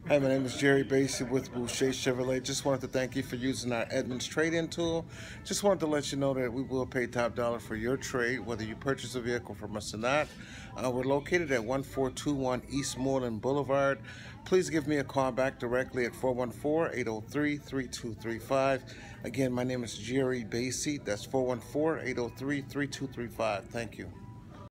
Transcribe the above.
Hi, my name is Jerry Basie with Boucher Chevrolet. Just wanted to thank you for using our Edmunds trade-in tool. Just wanted to let you know that we will pay top dollar for your trade, whether you purchase a vehicle from us or not. We're located at 1421 East Moreland Boulevard. Please give me a call back directly at 414-803-3235. Again, my name is Jerry Basie. That's 414-803-3235. Thank you.